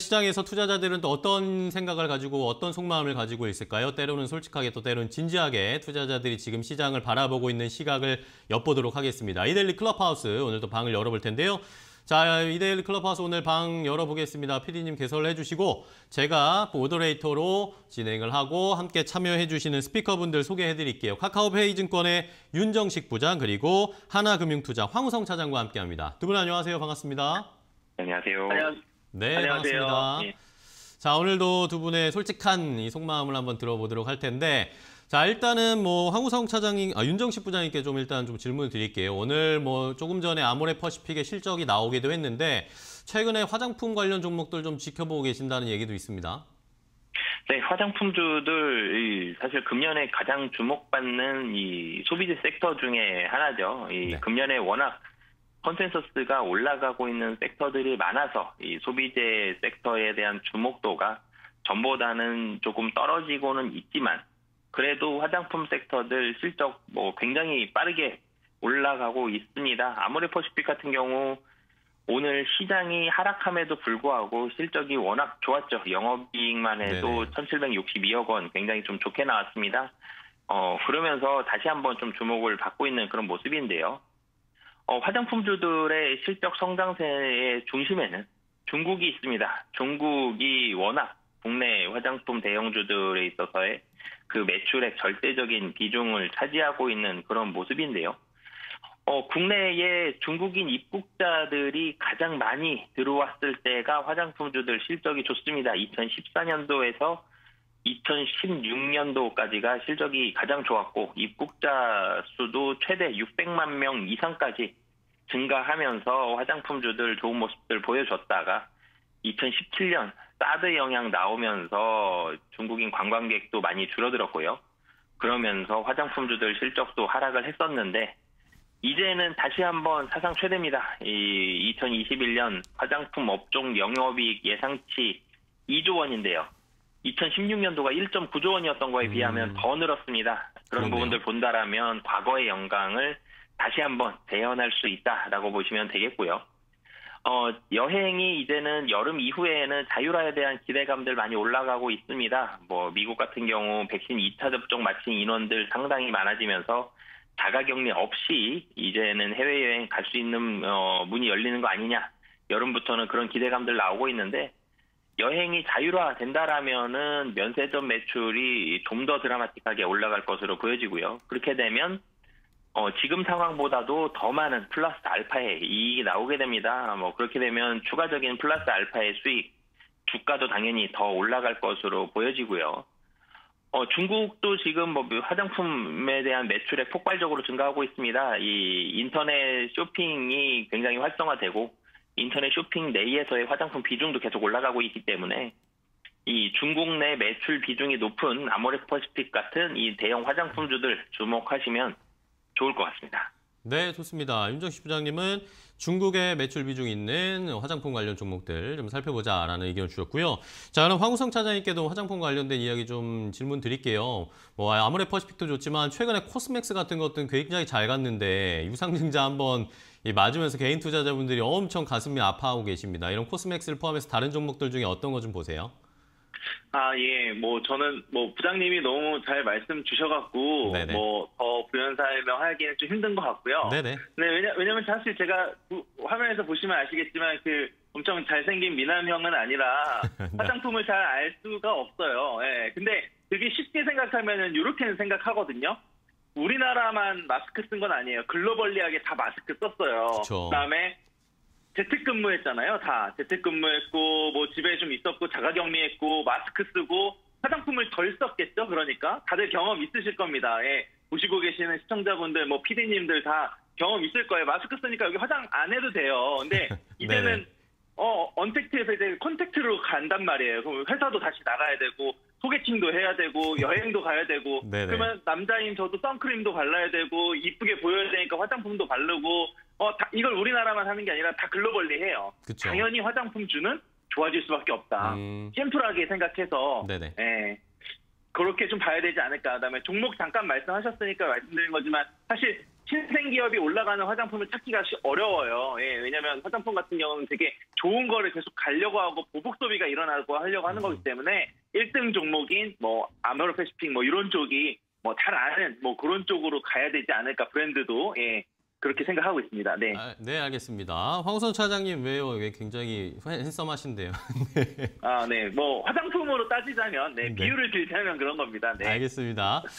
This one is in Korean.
시장에서 투자자들은 또 어떤 생각을 가지고 어떤 속마음을 가지고 있을까요? 때로는 솔직하게 또 때로는 진지하게 투자자들이 지금 시장을 바라보고 있는 시각을 엿보도록 하겠습니다. 이데일리 클럽하우스 오늘도 방을 열어볼 텐데요. 자, 이데일리 클럽하우스 오늘 방 열어보겠습니다. PD님 개설을 해주시고 제가 모더레이터로 진행을 하고 함께 참여해주시는 스피커분들 소개해드릴게요. 카카오페이증권의 윤정식 부장 그리고 하나금융투자 황우성 차장과 함께합니다. 두 분 안녕하세요. 반갑습니다. 안녕하세요. 네, 안녕하세요. 반갑습니다. 예. 자, 오늘도 두 분의 솔직한 이 속마음을 한번 들어보도록 할 텐데, 자, 일단은 뭐 황우성 차장님, 윤정식 부장님께 좀 일단 좀 질문을 드릴게요. 오늘 뭐 조금 전에 아모레퍼시픽의 실적이 나오기도 했는데, 최근에 화장품 관련 종목들 좀 지켜보고 계신다는 얘기도 있습니다. 네, 화장품주들 사실 금년에 가장 주목받는 이 소비재 섹터 중에 하나죠. 네. 금년에 워낙 컨센서스가 올라가고 있는 섹터들이 많아서 이 소비재 섹터에 대한 주목도가 전보다는 조금 떨어지고는 있지만 그래도 화장품 섹터들 실적 뭐 굉장히 빠르게 올라가고 있습니다. 아모레퍼시픽 같은 경우 오늘 시장이 하락함에도 불구하고 실적이 워낙 좋았죠. 영업이익만 해도 1,762억 원 굉장히 좀 좋게 나왔습니다. 그러면서 다시 한번 좀 주목을 받고 있는 그런 모습인데요. 화장품주들의 실적 성장세의 중심에는 중국이 있습니다. 중국이 워낙 국내 화장품 대형주들에 있어서의 그 매출의 절대적인 비중을 차지하고 있는 그런 모습인데요. 국내에 중국인 입국자들이 가장 많이 들어왔을 때가 화장품주들 실적이 좋습니다. 2014년도에서 2016년도까지가 실적이 가장 좋았고 입국자 수도 최대 600만 명 이상까지 증가하면서 화장품주들 좋은 모습들 보여줬다가 2017년 사드 영향 나오면서 중국인 관광객도 많이 줄어들었고요. 그러면서 화장품주들 실적도 하락을 했었는데 이제는 다시 한번 사상 최대입니다. 2021년 화장품 업종 영업이익 예상치 2조 원인데요. 2016년도가 1.9조 원이었던 거에 비하면 더 늘었습니다. 그런 그렇네요. 부분들 본다라면 과거의 영광을 다시 한번 재현할 수 있다라고 보시면 되겠고요. 여행이 이제는 여름 이후에는 자율화에 대한 기대감들 많이 올라가고 있습니다. 뭐 미국 같은 경우 백신 2차 접종 마친 인원들 상당히 많아지면서 자가격리 없이 이제는 해외여행 갈 수 있는 문이 열리는 거 아니냐. 여름부터는 그런 기대감들 나오고 있는데 여행이 자율화 된다라면은 면세점 매출이 좀 더 드라마틱하게 올라갈 것으로 보여지고요. 그렇게 되면 지금 상황보다도 더 많은 플러스 알파의 이익이 나오게 됩니다. 뭐 그렇게 되면 추가적인 플러스 알파의 수익, 주가도 당연히 더 올라갈 것으로 보여지고요. 중국도 지금 뭐 화장품에 대한 매출액 폭발적으로 증가하고 있습니다. 이 인터넷 쇼핑이 굉장히 활성화되고 인터넷 쇼핑 내에서의 화장품 비중도 계속 올라가고 있기 때문에 이 중국 내 매출 비중이 높은 아모레퍼시픽 같은 이 대형 화장품주들 주목하시면 좋을 것 같습니다. 네, 좋습니다. 윤정식 부장님은 중국의 매출 비중 있는 화장품 관련 종목들 좀 살펴보자라는 의견을 주셨고요. 자, 그럼 황우성 차장님께도 화장품 관련된 이야기 좀 질문 드릴게요. 뭐 아모레퍼시픽도 좋지만 최근에 코스맥스 같은 것들은 굉장히 잘 갔는데 유상증자 한번 맞으면서 개인 투자자분들이 엄청 가슴이 아파하고 계십니다. 이런 코스맥스를 포함해서 다른 종목들 중에 어떤 거 좀 보세요? 예, 저는 부장님이 너무 잘 말씀 주셔갖고, 네네. 더 부연 설명하기는 좀 힘든 것 같고요. 네네. 네, 왜냐면 사실 제가 화면에서 보시면 아시겠지만, 엄청 잘생긴 미남형은 아니라, 네. 화장품을 잘 알 수가 없어요. 예, 근데 되게 쉽게 생각하면은, 이렇게는 생각하거든요. 우리나라만 마스크 쓴 건 아니에요. 글로벌리하게 다 마스크 썼어요. 그쵸. 그다음에, 재택근무했잖아요. 다 재택근무했고 집에 좀 있었고 자가격리했고 마스크 쓰고 화장품을 덜 썼겠죠. 그러니까 다들 경험 있으실 겁니다. 예. 보시고 계시는 시청자분들, PD님들 다 경험 있을 거예요. 마스크 쓰니까 여기 화장 안 해도 돼요. 근데 이제는 언택트에서 이제 컨택트로 간단 말이에요. 그럼 회사도 다시 나가야 되고 소개팅도 해야 되고 여행도 가야 되고 네네. 그러면 남자인 저도 선크림도 발라야 되고 이쁘게 보여야 되니까 화장품도 바르고 이걸 우리나라만 하는 게 아니라 다 글로벌리 해요. 그쵸. 당연히 화장품주는 좋아질 수밖에 없다. 심플하게 생각해서 네네. 예, 그렇게 좀 봐야 되지 않을까. 그다음에 종목 잠깐 말씀하셨으니까 말씀드린 거지만 사실 신생기업이 올라가는 화장품을 찾기가 어려워요. 예, 왜냐하면 화장품 같은 경우는 되게 좋은 거를 계속 가려고 하고 보복 소비가 일어나고 하려고 하는 거기 때문에 1등 종목인 뭐 아메로 패시픽 뭐 이런 쪽이 뭐 잘 아는 뭐 그런 쪽으로 가야 되지 않을까 브랜드도 예. 그렇게 생각하고 있습니다. 네. 네, 알겠습니다. 황우선 차장님 왜요? 왜 굉장히 핸섬하신데요? 네. 뭐 화장품으로 따지자면 네. 비율을 들자면 그런 겁니다. 네. 알겠습니다.